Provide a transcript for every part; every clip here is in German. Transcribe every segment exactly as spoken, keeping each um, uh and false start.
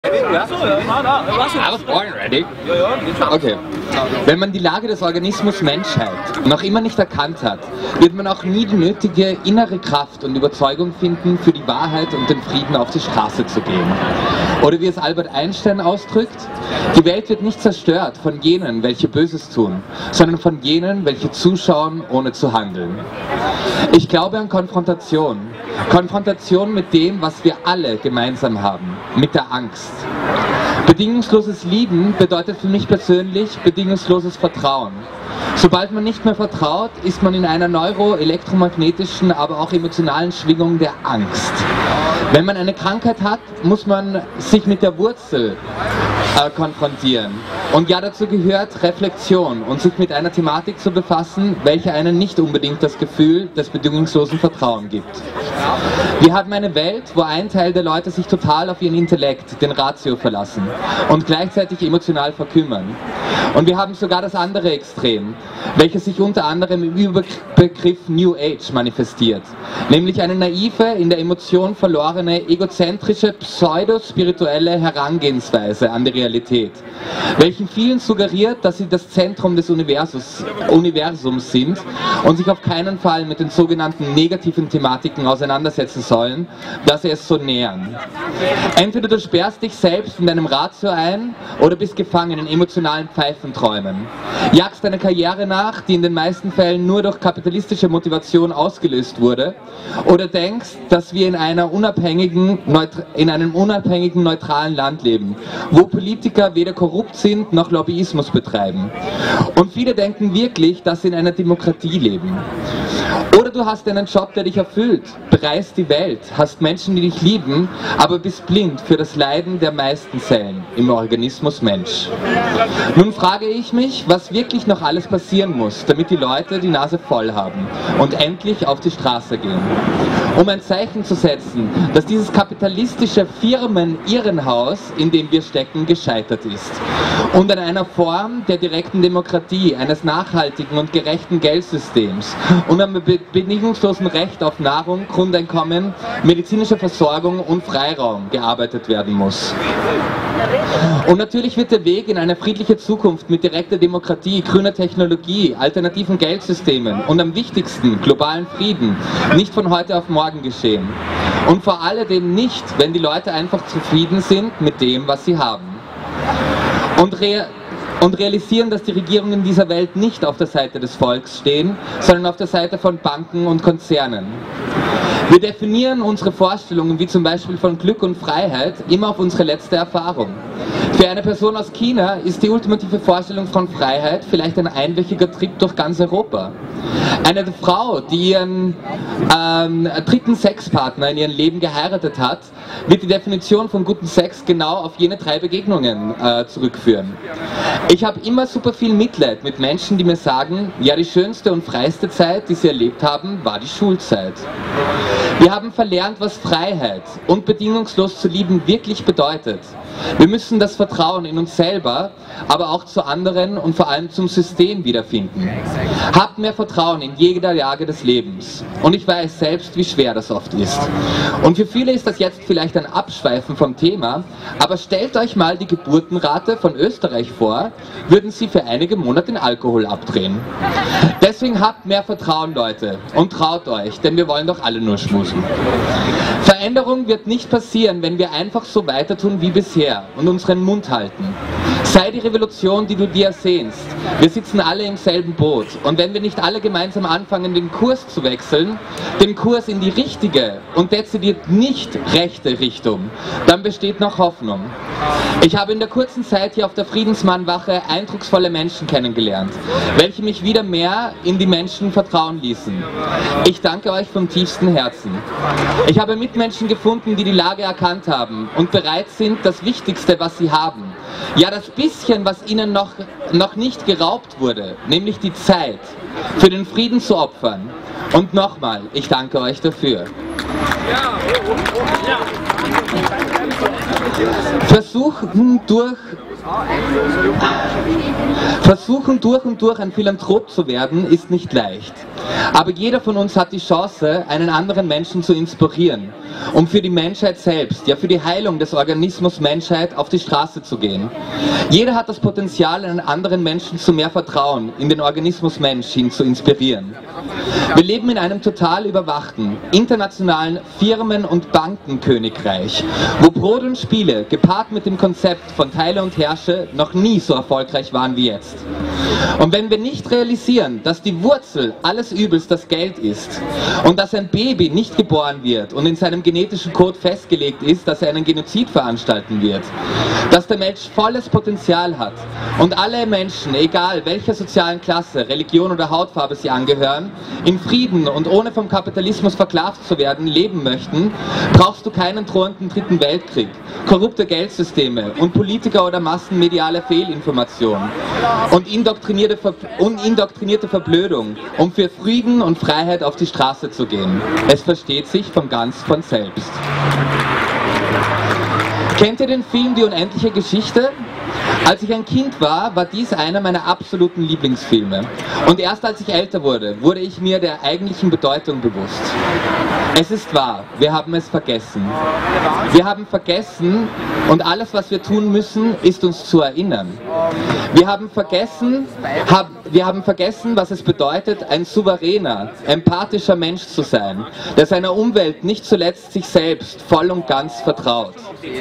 I was born ready. Okay. Wenn man die Lage des Organismus Menschheit noch immer nicht erkannt hat, wird man auch nie die nötige innere Kraft und Überzeugung finden, für die Wahrheit und den Frieden auf die Straße zu gehen. Oder wie es Albert Einstein ausdrückt, die Welt wird nicht zerstört von jenen, welche Böses tun, sondern von jenen, welche zuschauen, ohne zu handeln. Ich glaube an Konfrontation. Konfrontation mit dem, was wir alle gemeinsam haben, mit der Angst. Bedingungsloses Lieben bedeutet für mich persönlich bedingungsloses Vertrauen. Sobald man nicht mehr vertraut, ist man in einer neuroelektromagnetischen, aber auch emotionalen Schwingung der Angst. Wenn man eine Krankheit hat, muss man sich mit der Wurzel äh, konfrontieren. Und ja, dazu gehört Reflexion und sich mit einer Thematik zu befassen, welche einen nicht unbedingt das Gefühl des bedingungslosen Vertrauens gibt. Wir haben eine Welt, wo ein Teil der Leute sich total auf ihren Intellekt, den Ratio, verlassen und gleichzeitig emotional verkümmern. Und wir haben sogar das andere Extrem, welches sich unter anderem im Überbegriff New Age manifestiert, nämlich eine naive, in der Emotion verlorene, egozentrische, pseudo-spirituelle Herangehensweise an die Realität, welchen vielen suggeriert, dass sie das Zentrum des Universums, Universums sind und sich auf keinen Fall mit den sogenannten negativen Thematiken auseinandersetzen sollen, dass sie es so nähern. Entweder du sperrst dich selbst in deinem Ratio ein oder bist gefangen in emotionalen Pfeifenträumen. Jagst eine Karriere nach, die in den meisten Fällen nur durch kapitalistische Motivation ausgelöst wurde, oder denkst, dass wir in, einer unabhängigen, in einem unabhängigen, neutralen Land leben, wo Politiker weder korrupt sind noch Lobbyismus betreiben. Und viele denken wirklich, dass sie in einer Demokratie leben. Oder du hast einen Job, der dich erfüllt, bereist die Welt, hast Menschen, die dich lieben, aber bist blind für das Leiden der meisten Zellen im Organismus Mensch. Nun frage ich mich, was wirklich noch alles passieren muss, damit die Leute die Nase voll haben und endlich auf die Straße gehen. Um ein Zeichen zu setzen, dass dieses kapitalistische Firmen-Irrenhaus, in dem wir stecken, gescheitert ist. Und an einer Form der direkten Demokratie, eines nachhaltigen und gerechten Geldsystems und einem bedingungslosen Recht auf Nahrung, Grundeinkommen, medizinische Versorgung und Freiraum gearbeitet werden muss. Und natürlich wird der Weg in eine friedliche Zukunft mit direkter Demokratie, grüner Technologie, alternativen Geldsystemen und am wichtigsten globalen Frieden nicht von heute auf morgen geschehen. Und vor allem nicht, wenn die Leute einfach zufrieden sind mit dem, was sie haben. Und re Und realisieren, dass die Regierungen dieser Welt nicht auf der Seite des Volks stehen, sondern auf der Seite von Banken und Konzernen. Wir definieren unsere Vorstellungen, wie zum Beispiel von Glück und Freiheit, immer auf unsere letzte Erfahrung. Für eine Person aus China ist die ultimative Vorstellung von Freiheit vielleicht ein einwöchiger Trip durch ganz Europa. Eine Frau, die ihren ähm, dritten Sexpartner in ihrem Leben geheiratet hat, wird die Definition von guten Sex genau auf jene drei Begegnungen äh, zurückführen. Ich habe immer super viel Mitleid mit Menschen, die mir sagen, ja, die schönste und freiste Zeit, die sie erlebt haben, war die Schulzeit. Wir haben verlernt, was Freiheit und bedingungslos zu lieben wirklich bedeutet. Wir müssen das Vertrauen in uns selber, aber auch zu anderen und vor allem zum System wiederfinden. Habt mehr Vertrauen in jeder Lage des Lebens. Und ich weiß selbst, wie schwer das oft ist. Und für viele ist das jetzt vielleicht ein Abschweifen vom Thema, aber stellt euch mal die Geburtenrate von Österreich vor, würden sie für einige Monate den Alkohol abdrehen. Deswegen habt mehr Vertrauen, Leute, und traut euch, denn wir wollen doch alle nur schmusen. Veränderung wird nicht passieren, wenn wir einfach so weiter tun wie bisher und unseren Mund halten. Sei die Revolution, die du dir ersehnst. Wir sitzen alle im selben Boot. Und wenn wir nicht alle gemeinsam anfangen, den Kurs zu wechseln, den Kurs in die richtige und dezidiert nicht rechte Richtung, dann besteht noch Hoffnung. Ich habe in der kurzen Zeit hier auf der Friedensmannwache eindrucksvolle Menschen kennengelernt, welche mich wieder mehr in die Menschen vertrauen ließen. Ich danke euch vom tiefsten Herzen. Ich habe Mitmenschen gefunden, die die Lage erkannt haben und bereit sind, das Wichtigste, was sie haben, ja, das bisschen, was ihnen noch, noch nicht geraubt wurde, nämlich die Zeit, für den Frieden zu opfern. Und nochmal, ich danke euch dafür. Versuchen durch Versuchen durch und durch ein Philanthrop zu werden, ist nicht leicht. Aber jeder von uns hat die Chance, einen anderen Menschen zu inspirieren, um für die Menschheit selbst, ja für die Heilung des Organismus Menschheit auf die Straße zu gehen. Jeder hat das Potenzial, einen anderen Menschen zu mehr Vertrauen in den Organismus Mensch hin zu inspirieren. Wir leben in einem total überwachten, internationalen Firmen- und Bankenkönigreich, wo Brot und Spiele, gepaart mit dem Konzept von Teile und Herrsche, noch nie so erfolgreich waren wie jetzt. Und wenn wir nicht realisieren, dass die Wurzel alles Übels das Geld ist und dass ein Baby nicht geboren wird und in seinem genetischen Code festgelegt ist, dass er einen Genozid veranstalten wird, dass der Mensch volles Potenzial hat und alle Menschen, egal welcher sozialen Klasse, Religion oder Hautfarbe sie angehören, in Frieden und ohne vom Kapitalismus versklavt zu werden, leben möchten, brauchst du keinen drohenden dritten Weltkrieg, korrupte Geldsysteme und Politiker oder massenmediale Fehlinformationen und indoktrinierte, Ver und indoktrinierte Verblödung, um für Frieden und Freiheit auf die Straße zu gehen. Es versteht sich von ganz von selbst. Kennt ihr den Film Die unendliche Geschichte? Als ich ein Kind war, war dies einer meiner absoluten Lieblingsfilme. Und erst als ich älter wurde, wurde ich mir der eigentlichen Bedeutung bewusst. Es ist wahr, wir haben es vergessen. Wir haben vergessen und alles, was wir tun müssen, ist uns zu erinnern. Wir haben vergessen, hab, wir haben vergessen, was es bedeutet, ein souveräner, empathischer Mensch zu sein, der seiner Umwelt nicht zuletzt sich selbst voll und ganz vertraut.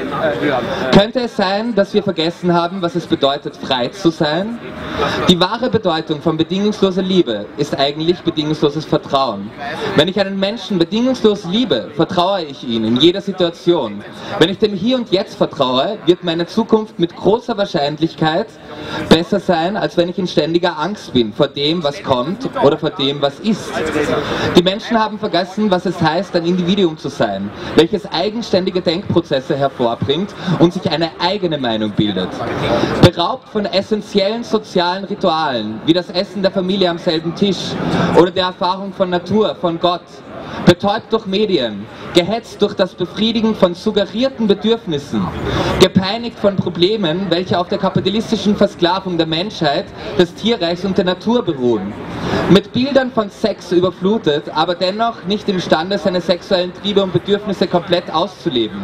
Könnte es sein, dass wir vergessen haben, was es bedeutet, frei zu sein? Die wahre Bedeutung von bedingungsloser Liebe ist eigentlich bedingungsloses Vertrauen. Wenn ich einen Menschen bedingungslos liebe, vertraue ich ihm in jeder Situation. Wenn ich dem Hier und Jetzt vertraue, wird meine Zukunft mit großer Wahrscheinlichkeit besser sein, als wenn ich in ständiger Angst bin vor dem, was kommt oder vor dem, was ist. Die Menschen haben vergessen, was es heißt, ein Individuum zu sein, welches eigenständige Denkprozesse hervorbringt und sich eine eigene Meinung bildet. Beraubt von essentiellen sozialen Ritualen, wie das Essen der Familie am selben Tisch oder der Erfahrung von Natur, von Gott, betäubt durch Medien, gehetzt durch das Befriedigen von suggerierten Bedürfnissen, gepeinigt von Problemen, welche auf der kapitalistischen Versklavung der Menschheit, des Tierreichs und der Natur beruhen. Mit Bildern von Sex überflutet, aber dennoch nicht imstande, seine sexuellen Triebe und Bedürfnisse komplett auszuleben.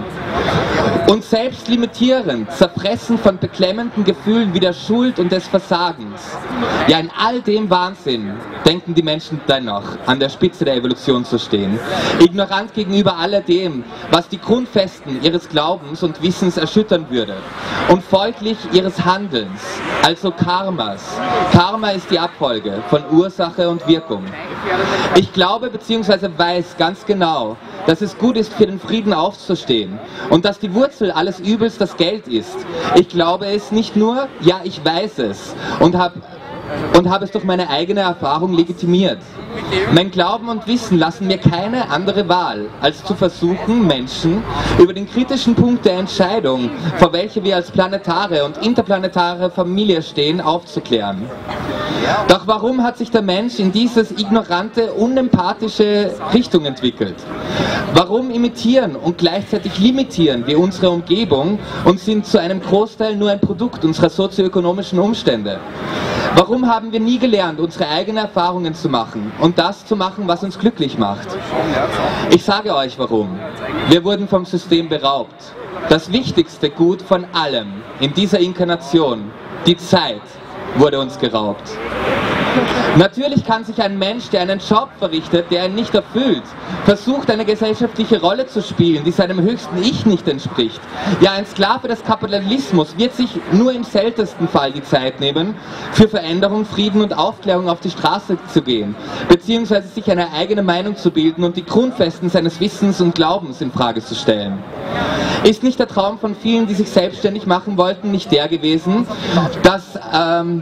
Und selbst limitierend, zerfressen von beklemmenden Gefühlen wie der Schuld und des Versagens. Ja, in all dem Wahnsinn denken die Menschen dennoch, an der Spitze der Evolution zu stehen. Ignorant gegenüber alledem, was die Grundfesten ihres Glaubens und Wissens erschüttern würde. Und folglich ihres Handelns, also Karmas. Karma ist die Abfolge von Ursache und Wirkung. Ich glaube bzw. weiß ganz genau, dass es gut ist, für den Frieden aufzustehen und dass die Wurzel alles Übels das Geld ist. Ich glaube es nicht nur, ja, ich weiß es und habe und habe es durch meine eigene Erfahrung legitimiert. Mein Glauben und Wissen lassen mir keine andere Wahl, als zu versuchen, Menschen über den kritischen Punkt der Entscheidung, vor welcher wir als planetare und interplanetare Familie stehen, aufzuklären. Doch warum hat sich der Mensch in dieses ignorante, unempathische Richtung entwickelt? Warum imitieren und gleichzeitig limitieren wir unsere Umgebung und sind zu einem Großteil nur ein Produkt unserer sozioökonomischen Umstände? Warum haben wir nie gelernt, unsere eigenen Erfahrungen zu machen und das zu machen, was uns glücklich macht? Ich sage euch warum. Wir wurden vom System beraubt. Das wichtigste Gut von allem in dieser Inkarnation, die Zeit, wurde uns geraubt. Natürlich kann sich ein Mensch, der einen Job verrichtet, der ihn nicht erfüllt, versucht, eine gesellschaftliche Rolle zu spielen, die seinem höchsten Ich nicht entspricht. Ja, ein Sklave des Kapitalismus wird sich nur im seltensten Fall die Zeit nehmen, für Veränderung, Frieden und Aufklärung auf die Straße zu gehen, beziehungsweise sich eine eigene Meinung zu bilden und die Grundfesten seines Wissens und Glaubens in Frage zu stellen. Ist nicht der Traum von vielen, die sich selbstständig machen wollten, nicht der gewesen, dass ähm,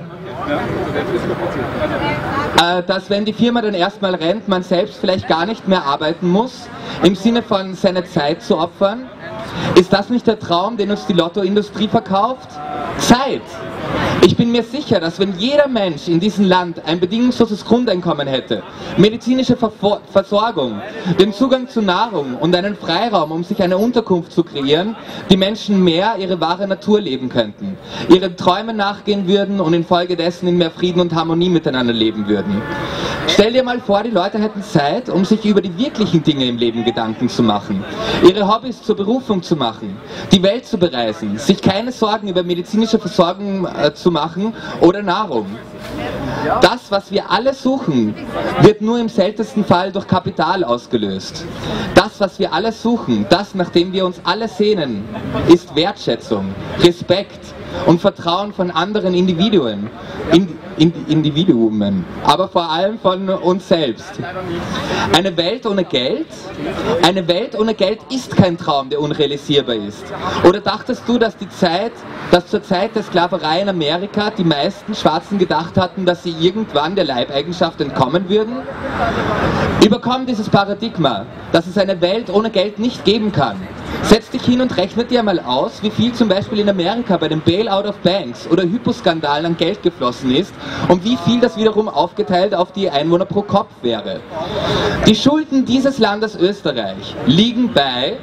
Äh, dass wenn die Firma dann erstmal rennt, man selbst vielleicht gar nicht mehr arbeiten muss, im Sinne von seine Zeit zu opfern? Ist das nicht der Traum, den uns die Lottoindustrie verkauft? Zeit! Ich bin mir sicher, dass wenn jeder Mensch in diesem Land ein bedingungsloses Grundeinkommen hätte, medizinische Verfor- Versorgung, den Zugang zu Nahrung und einen Freiraum, um sich eine Unterkunft zu kreieren, die Menschen mehr ihre wahre Natur leben könnten, ihren Träumen nachgehen würden und infolgedessen in mehr Frieden und Harmonie miteinander leben würden. Stell dir mal vor, die Leute hätten Zeit, um sich über die wirklichen Dinge im Leben Gedanken zu machen, ihre Hobbys zur Berufung zu machen, die Welt zu bereisen, sich keine Sorgen über medizinische Versorgung äh, zu machen oder Nahrung. Das, was wir alle suchen, wird nur im seltensten Fall durch Kapital ausgelöst. Das, was wir alle suchen, das, nach dem wir uns alle sehnen, ist Wertschätzung, Respekt und Vertrauen von anderen Individuen, in, in, Individuen, aber vor allem von uns selbst. Eine Welt ohne Geld? Eine Welt ohne Geld ist kein Traum, der unrealisierbar ist. Oder dachtest du, dass die Zeit, dass zur Zeit der Sklaverei in Amerika die meisten Schwarzen gedacht hatten, dass sie irgendwann der Leibeigenschaft entkommen würden? Überkomm dieses Paradigma, dass es eine Welt ohne Geld nicht geben kann. Setz dich hin und rechne dir mal aus, wie viel zum Beispiel in Amerika bei dem Bailout of Banks oder Hyposkandalen an Geld geflossen ist und wie viel das wiederum aufgeteilt auf die Einwohner pro Kopf wäre. Die Schulden dieses Landes Österreich liegen bei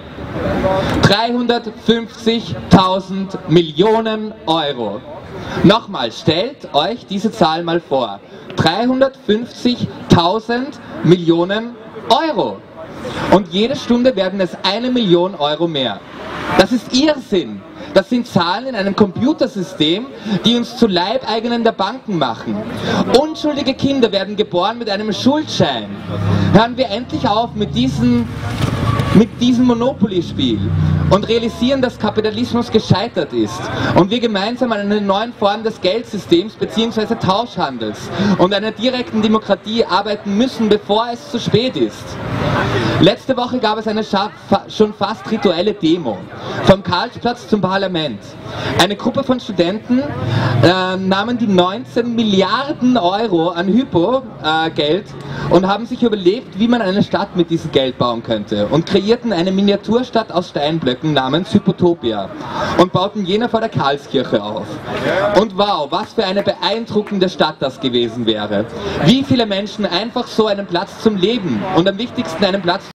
dreihundertfünfzigtausend Millionen Euro. Nochmal, stellt euch diese Zahl mal vor. dreihundertfünfzigtausend Millionen Euro. Und jede Stunde werden es eine Million Euro mehr. Das ist Irrsinn. Das sind Zahlen in einem Computersystem, die uns zu Leibeigenen der Banken machen. Unschuldige Kinder werden geboren mit einem Schuldschein. Hören wir endlich auf mit diesem, mit diesem Monopoly-Spiel und realisieren, dass Kapitalismus gescheitert ist und wir gemeinsam an einer neuen Form des Geldsystems bzw. Tauschhandels und einer direkten Demokratie arbeiten müssen, bevor es zu spät ist. Letzte Woche gab es eine schon fast rituelle Demo vom Karlsplatz zum Parlament. Eine Gruppe von Studenten äh, nahmen die neunzehn Milliarden Euro an Hypo-Geld äh, und haben sich überlegt, wie man eine Stadt mit diesem Geld bauen könnte und kreierten eine Miniaturstadt aus Steinblöcken namens Hypotopia und bauten jene vor der Karlskirche auf. Und wow, was für eine beeindruckende Stadt das gewesen wäre. Wie viele Menschen einfach so einen Platz zum Leben und am wichtigsten einen Platz